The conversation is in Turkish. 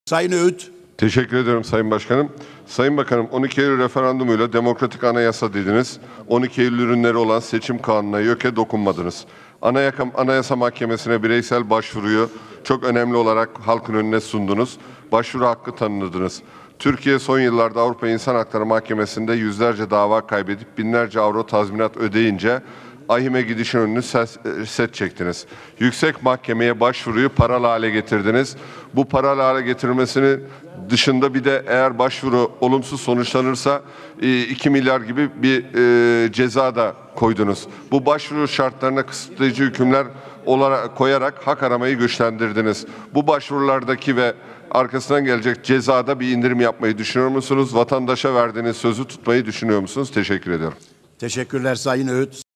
Sayın Öğüt. Teşekkür ediyorum Sayın Başkanım. Sayın Bakanım, 12 Eylül referandumuyla demokratik anayasa dediniz. 12 Eylül ürünleri olan seçim kanununa YÖK'e dokunmadınız. Anayasa Mahkemesi'ne bireysel başvuruyu çok önemli olarak halkın önüne sundunuz. Başvuru hakkı tanıdınız. Türkiye son yıllarda Avrupa İnsan Hakları Mahkemesi'nde yüzlerce dava kaybedip binlerce avro tazminat ödeyince ahime gidişin önünü set çektiniz. Yüksek Mahkeme'ye başvuruyu paralı hale getirdiniz. Bu paralı hale getirmesini dışında bir de eğer başvuru olumsuz sonuçlanırsa 2 milyar gibi bir ceza da koydunuz. Bu başvuru şartlarına kısıtlayıcı hükümler koyarak hak aramayı güçlendirdiniz. Bu başvurulardaki ve arkasından gelecek cezada bir indirim yapmayı düşünüyor musunuz? Vatandaşa verdiğiniz sözü tutmayı düşünüyor musunuz? Teşekkür ediyorum. Teşekkürler Sayın Öğüt.